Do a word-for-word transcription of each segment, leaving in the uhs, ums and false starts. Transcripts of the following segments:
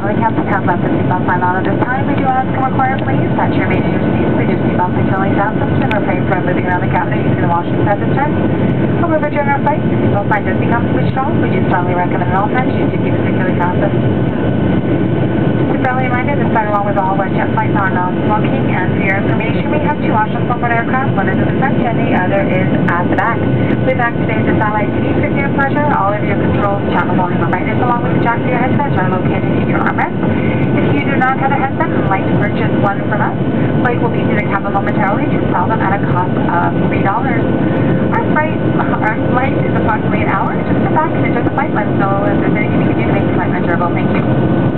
the captain has left the seatbelt sign on at this time. We do ask and require, please, that you remain in your seats with your seatbelt securely fastened and refrain from moving around the cabin using the washroom at this time. However, during our flight, if the seatbelt sign does become switched off, we do strongly recommend at all times you to keep it securely fastened. Just a friendly reminder, this flight along with all westjet flights are non-smoking, and for your information, we have two washrooms on board aircraft. One is at the front and the other is at the back. We've activated the satellite T V for your pleasure. All of your controls, channel volume, and brightness, along with the jack for your headsets are located in your armrest. If you do not have a headset and would like to purchase one from us, flight will be to the cabin momentarily to sell them at a cost of three dollars. Our flight, our flight is approximately an hour. Just sit back and enjoy the flight. Let us know if there's anything we can do to make the flight enjoyable. Thank you.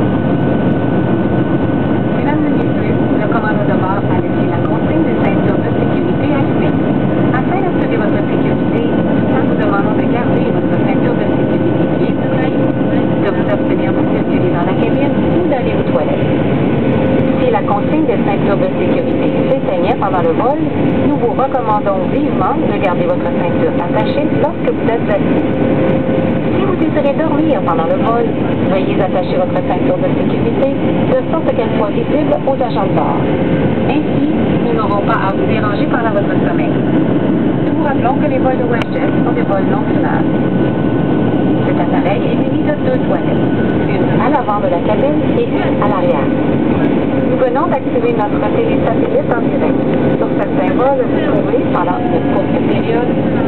Mesdames et messieurs, le commandant de bord a laissé la consigne de ceinture de sécurité allumée. Afin d'assurer votre sécurité, nous vous demandons de garder votre ceinture de sécurité bien serrée, de vous abstenir de circuler dans la cabine ou d'aller aux toilettes. Si la consigne de ceinture de sécurité s'éteignait pendant le vol, nous vous recommandons vivement de garder votre ceinture attachée lorsque vous êtes assis. Si vous désirez dormir pendant le vol, veuillez attacher votre ceinture de sécurité de sorte qu'elle soit visible aux agents de bord. Ainsi, nous n'aurons pas à vous déranger pendant votre sommeil. Nous vous rappelons que les vols de WestJet sont des vols non fumables. Cet appareil est muni de deux toilettes, une à l'avant de la cabine et une à l'arrière. Nous venons d'activer notre télé satellite en direct. Sur certains vols, vous pouvez, pendant une courte période,